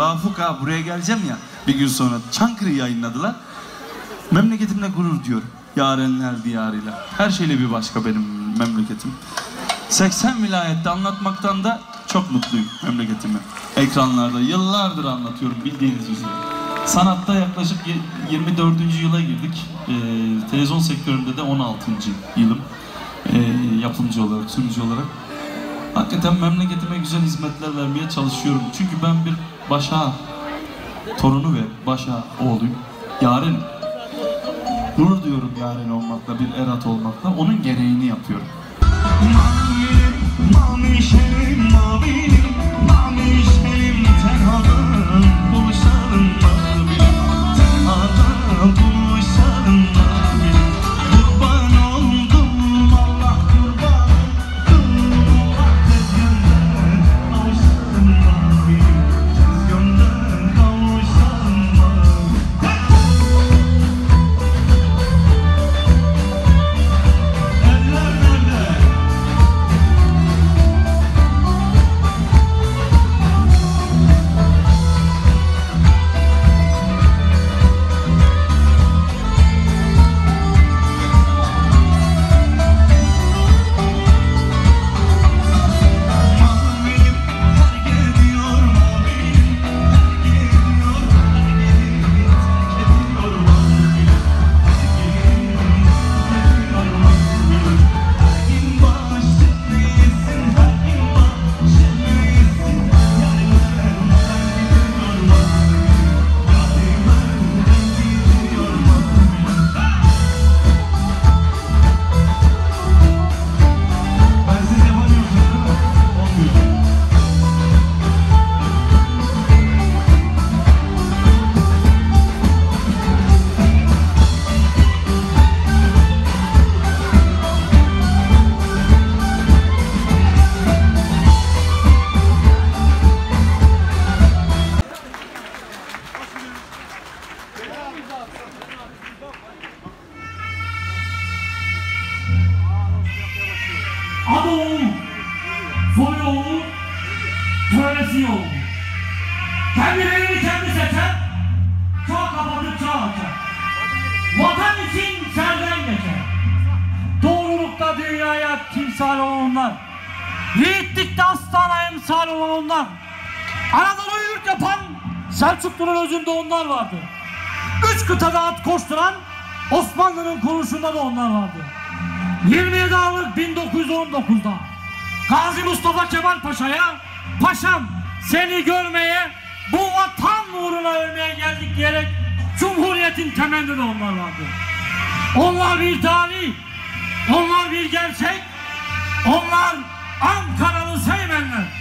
Vafuk abi buraya geleceğim ya bir gün sonra. Çankırı'yı yayınladılar. Memleketimle gurur diyor. Yarenler diyarıyla. Her şeyle bir başka benim memleketim. 80 vilayette anlatmaktan da çok mutluyum memleketimi. Ekranlarda yıllardır anlatıyorum bildiğiniz üzere. Sanatta yaklaşık 24. yıla girdik. Televizyon sektöründe de 16. yılım. Yapımcı olarak, sunucu olarak. Hakikaten memleketime güzel hizmetler vermeye çalışıyorum. Çünkü ben bir Başa torunu ve Başa oğluyum. Yarenim. Gurur diyorum yaren olmakla, bir erat olmakla. Onun gereğini yapıyorum. Mavi şerim, mavilim, mavi şerim, tenhadan buluşalım mavilim, tenhadan buluşalım mavilim. Kurban oldum Allah kurban, Allah tez gönlden kavuşalım mavilim, tez gönlden kavuşalım mavilim. Eller nerede? Adım, soyum, töresi yok. Kendilerini kendi seçer, çok kapatıp çağ açar. Vatan için serden geçer. Doğrulukta dünyaya timsal olanlar, yiğitlikte aslana emsal olanlar, Anadolu'yu yurt yapan Selçuklu'nun özünde onlar vardı. 3 kıtada at koşturan Osmanlı'nın kuruluşunda da onlar vardı. 27 Aralık 1919'da Gazi Mustafa Kemal Paşa'ya "Paşam, seni görmeye, bu vatan uğruna ölmeye geldik" diyerek Cumhuriyet'in temelinde de onlar vardı. Onlar bir tarih, onlar bir gerçek, onlar Ankaralı Seymenler.